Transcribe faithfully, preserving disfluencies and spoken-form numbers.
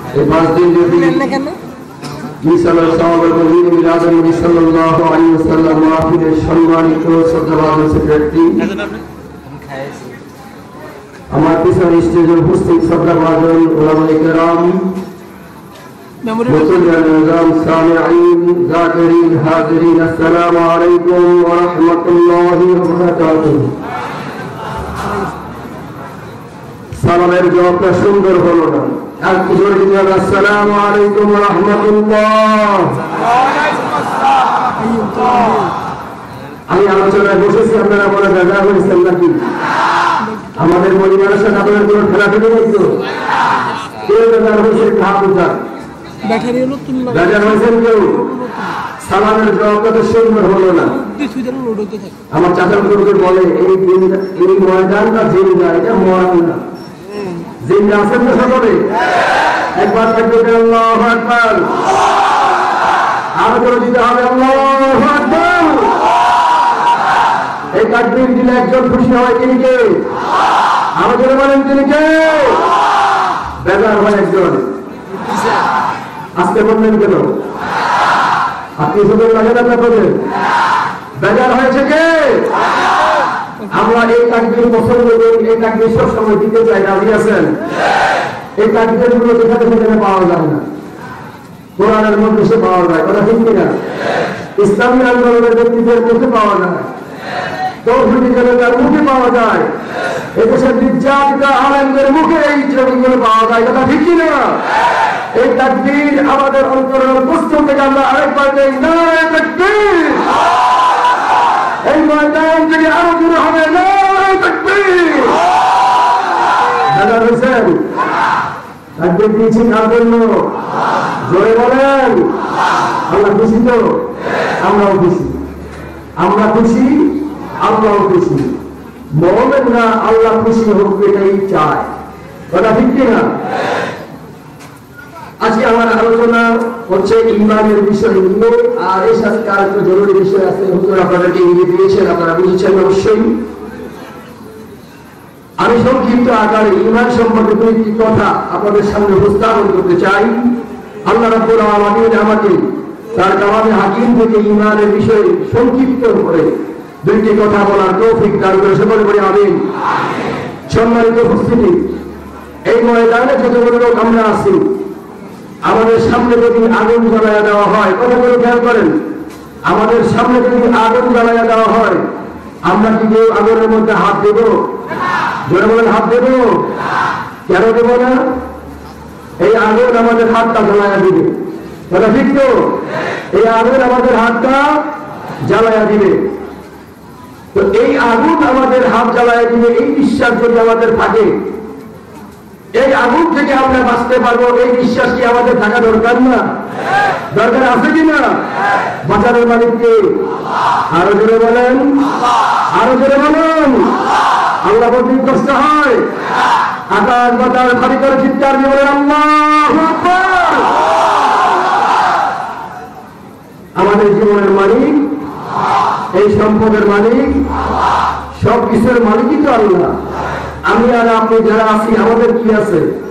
এই পাঁচ দিন যদি মিসালের সাহাবার নবী মিলাদুন নবী সাল্লাল্লাহু আলাইহি ওয়াসাল্লাম মাহফিলের সম্মানিত শ্রদ্ধাভাজন সেক্রেটারি আমার পিছনে স্টেজে উপস্থিত শ্রদ্ধাভাজন উলামায়ে কেরাম মুসলিয়ান নিজাম সামিঈন যাকিরিন হাজিরিন আসসালামু আলাইকুম ওয়া রাহমাতুল্লাহি ওয়া বারাকাতুহু। সালামের জবাবটা সুন্দর হলো না, এক জোরে দিতে আসসালামু আলাইকুম ওয়া রাহমাতুল্লাহ। আমি আলোচনায় বসেছি, আপনারা বলে বেজার হয়েছেন নাকি? আমাদের পরিবারের সাথে আপনাদের কোনো খেলাধুলো হইতো? কেউ বেজার হয়েছে হাত উঠান। বেজার হয়েছেন কেউ? সালামের জবাবটা তো সুন্দর হলো না। আমার চাচার লোককে বলে এই এই ময়দানটা জিন্দা, এটা ময়দান না। জিন্দা আছেন তো সকলে? একবার থাকবে আল্লাহু আকবার, আরো করে দিতে হবে আল্লাহু আকবার। এই তাকবীর দিলে একজন খুশি হয়, তিনি কে? আরো করে বলেন তিনি কে? বেজার হয় একজন। আজকে বললেন কেন? আপনি শুধু লাগে না বলেন বেজার হয়েছে কে? আমরা এই তাকবীর পছন্দ করি, এই তাকবীর সব সময় দিতে চাই, রাজি আছেন? এই তাকবীর গুলো যেখানে সেখানে পাওয়া যায় না, কোরআনের মধ্যে সে পাওয়া যায়, কথা ঠিক কিনা? ইসলামী আন্দোলনের ব্যক্তিদের মুখে পাওয়া যায়, তৌহিদি জনতার মুখে পাওয়া যায়, এদেশের নির্যাতিত আলেমদের মুখে এই ছবিগুলো পাওয়া যায়, কথা ঠিক কিনা? এই তাকবীর আমাদের অন্তরের পশ্চিম থেকে আমরা আরেকবার দেই, নারে তাকবীর। এই ময়দান থেকে আরো দূরে হবে, নারে তাকবীর। দাদা হোসেন তাকবীর দিয়েছি কার জন্য? জোরে বলেন। আমরা খুশি তো? আমরাও খুশি, আমরা খুশি, আল্লাহও খুশি। মুমিনরা আল্লাহ খুশি হোক এটাই চায়, কথা ঠিক কিনা? আজকে আমার আলোচনা হচ্ছে ইমানের বিষয় নিয়ে, আর এর সাথে আর একটা জরুরি বিষয় আছে। হুজুর আপনাদেরকে ইঙ্গিত দিয়েছেন, আপনারা বুঝেছেন অবশ্যই। আমি সংক্ষিপ্ত আকারে ইমান সম্পর্কে দুইটি কথা আপনাদের সামনে উপস্থাপন করতে চাই। আল্লাহ রাব্বুল আলামিন আমাকে তার কালামে হাকিম থেকে ইমানের বিষয়ে সংক্ষিপ্ত করে দুইটি কথা বলার তৌফিক দান করে, সকলে বলি আমিন। সম্মানিত উপস্থিতি, এই ময়দানে যতগুলো লোক আমরা আছি, আমাদের সামনে যদি আগুন জ্বালাইয়া দেওয়া হয়, কথাগুলো খেয়াল করেন, আমাদের সামনে যদি আগুন জ্বালাইয়া দেওয়া হয়, আমরা কি কেউ আগুনের মধ্যে হাত দেব? জোরে বলেন, হাত দেব? কেন দেব না? এই আগুন আমাদের হাতটা জ্বালাইয়া দিবে, কথা ঠিক তো? এই আগুন আমাদের হাতটা জ্বালাইয়া দিবে। তো এই আগুন আমাদের হাত জ্বালাইয়া দিবে, এই বিশ্বাস যদি আমাদের থাকে, এই আগুন থেকে আমরা বাঁচতে পারবো, এই বিশ্বাস কি আমাদের থাকা দরকার না? দরকার আছে কিনা? বাঁচানোর মালিককে আরো জোরে বলেন, আরো জোরে বলেন। আল্লাহ বলতে কষ্ট হয়, আকাশ বাতাস খালি করে চিৎকার দিয়ে বলেন আল্লাহু আকবার। আমাদের জীবনের মালিক, এই সম্পদের মালিক, সব কিছুর মালিকই তো আল্লাহ। আমি আর আপনি যারা আছি, আমাদের কি আছে?